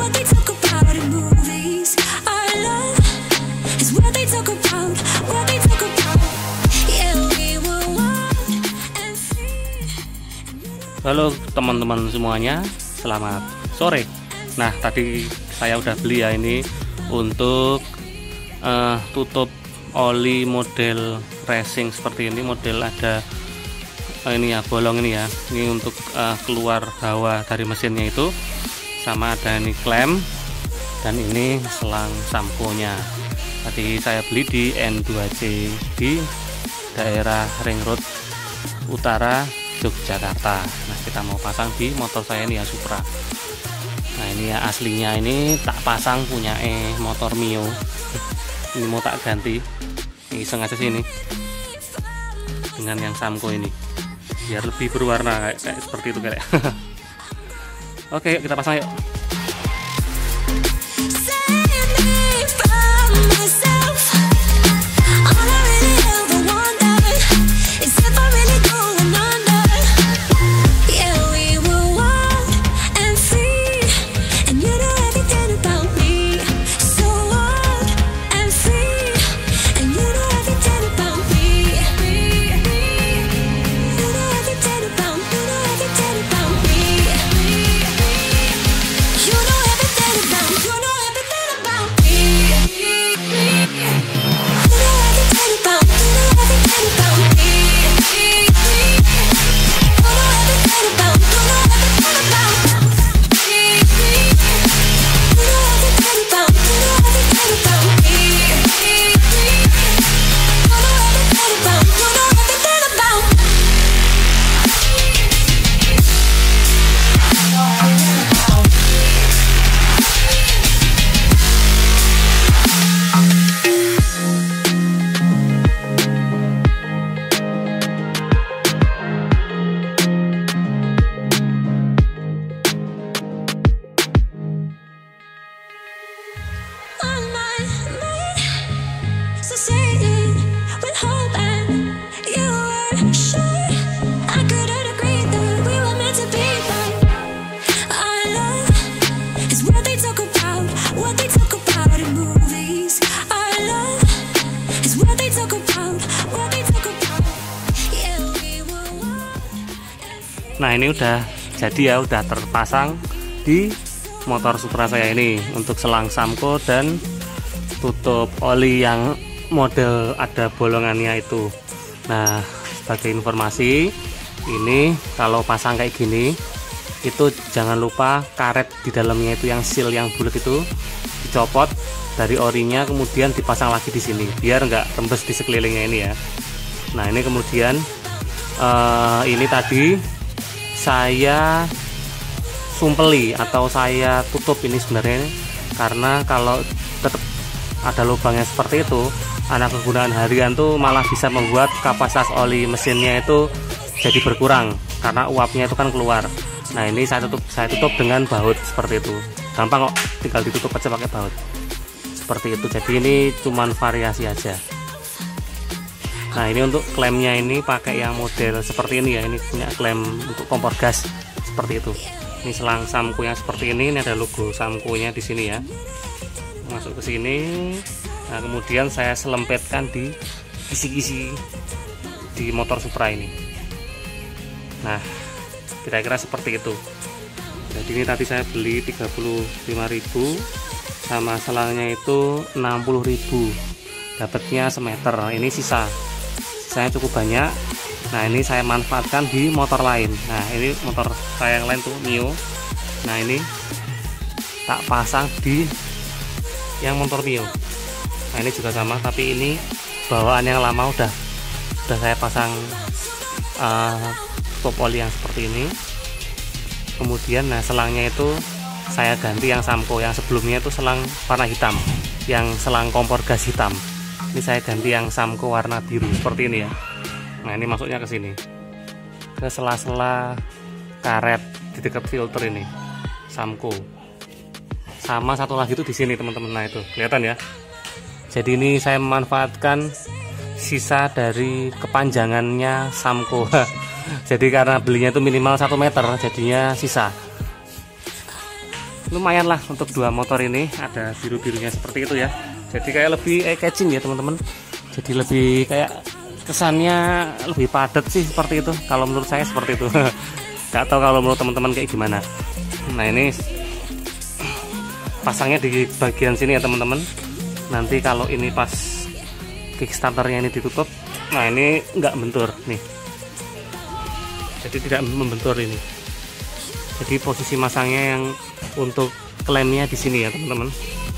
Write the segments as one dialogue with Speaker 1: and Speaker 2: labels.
Speaker 1: what they talk about in movies. Our love is what they talk about, what they talk about. Yeah, we were wild and free.
Speaker 2: Halo teman-teman semuanya, selamat sore. Nah, tadi saya udah beli ya ini untuk tutup oli model racing seperti ini, model ada ini ya, bolong ini ya. Ini untuk keluar hawa dari mesinnya itu, sama ada ini klem, dan ini selang sampo-nya. Tadi saya beli di N2C di daerah Ring Road Utara Yogyakarta. Nah, kita mau pasang di motor saya ini ya, Supra. Nah, ini ya aslinya, ini tak pasang punya motor Mio. Ini mau tak ganti, ini iseng aja sini dengan yang Samco ini, biar lebih berwarna kayak seperti itu kayak. Oke, yuk kita pasang yuk. Nah, ini udah jadi ya, udah terpasang di motor Supra saya ini untuk selang Samco dan tutup oli yang model ada bolongannya itu. Nah, sebagai informasi, ini kalau pasang kayak gini itu jangan lupa karet di dalamnya itu yang seal yang bulat itu dicopot dari orinya, kemudian dipasang lagi di sini biar nggak rembes di sekelilingnya ini ya. Nah, ini kemudian ini tadi saya sumpeli atau saya tutup ini sebenarnya, karena kalau tetap ada lubangnya seperti itu, anak kegunaan harian tuh malah bisa membuat kapasitas oli mesinnya itu jadi berkurang karena uapnya itu kan keluar. Nah, ini saya tutup dengan baut seperti itu, gampang kok, tinggal ditutup aja pakai baut seperti itu. Jadi ini cuman variasi aja. Nah, ini untuk klemnya ini pakai yang model seperti ini ya, ini punya klem untuk kompor gas seperti itu. Ini selang Samco yang seperti ini ada logo Samco-nya di sini ya. Masuk ke sini. Nah, kemudian saya selempetkan di kisi-kisi di motor Supra ini. Nah, kira-kira seperti itu. Jadi ini tadi saya beli 35.000 sama selangnya itu 60.000. Dapatnya semeter. Ini sisanya cukup banyak. Nah, ini saya manfaatkan di motor lain. Nah, ini motor saya yang lain tuh Mio. Nah, ini tak pasang di yang motor Mio. Nah, ini juga sama, tapi ini bawaan yang lama udah saya pasang top oli yang seperti ini. Kemudian nah, selangnya itu saya ganti yang Samco, yang sebelumnya itu selang warna hitam, yang selang kompor gas hitam. Ini saya ganti yang Samco warna biru seperti ini ya. Nah, ini masuknya ke sini, ke sela-sela karet di dekat filter ini Samco. Sama satu lagi itu di sini teman-teman. Nah, itu kelihatan ya. Jadi ini saya memanfaatkan sisa dari kepanjangannya Samco. Jadi karena belinya itu minimal 1 meter, jadinya sisa. lumayan lah untuk dua motor ini, ada biru-birunya seperti itu ya. Jadi kayak lebih catching ya teman-teman. Jadi lebih kayak kesannya lebih padat sih seperti itu. Kalau menurut saya seperti itu. Gak tahu kalau menurut teman-teman kayak gimana. Nah ini pasangnya di bagian sini ya teman-teman. Nanti kalau ini pas kickstarternya ini ditutup, nah ini nggak bentur nih. Jadi tidak membentur ini. Jadi posisi masangnya yang untuk klemnya di sini ya teman-teman.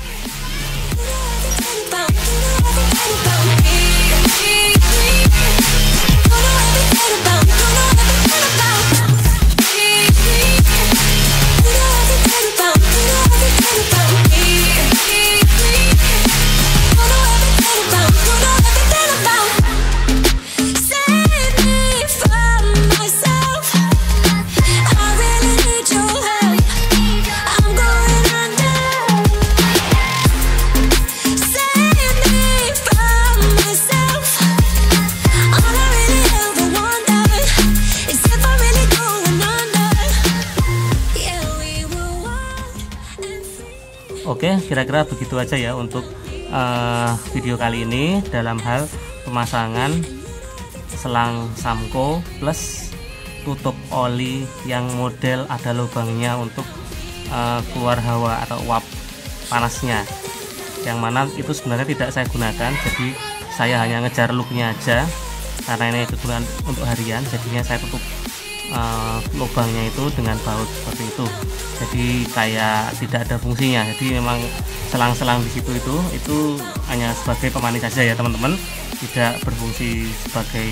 Speaker 2: Oke, kira-kira begitu aja ya untuk video kali ini dalam hal pemasangan selang Samco plus tutup oli yang model ada lubangnya untuk keluar hawa atau uap panasnya, yang mana itu sebenarnya tidak saya gunakan. Jadi saya hanya ngejar looknya aja karena ini kegunaan untuk harian, jadinya saya tutup lubangnya itu dengan baut seperti itu. Jadi kayak tidak ada fungsinya. Jadi memang selang-selang di situ itu hanya sebagai pemanis saja ya teman-teman, tidak berfungsi sebagai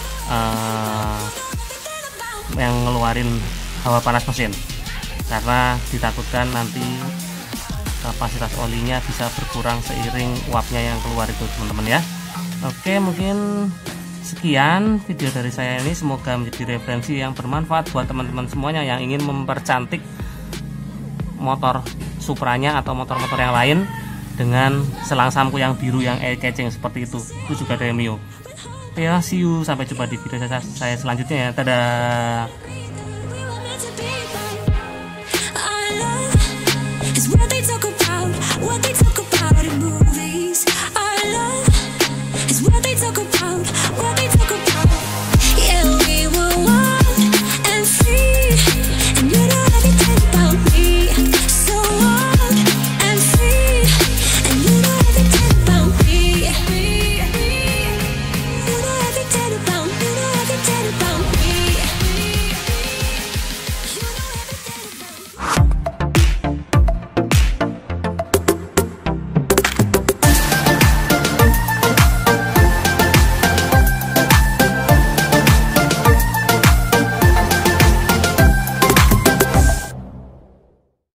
Speaker 2: yang ngeluarin hawa panas mesin, karena ditakutkan nanti kapasitas olinya bisa berkurang seiring uapnya yang keluar itu teman-teman ya. Oke, mungkin sekian video dari saya ini, semoga menjadi referensi yang bermanfaat buat teman-teman semuanya yang ingin mempercantik motor Supranya atau motor-motor yang lain dengan selang Samco yang biru yang eye-catching seperti itu juga dari Mio. Ya, see you, sampai jumpa di video saya selanjutnya ya. Dadah.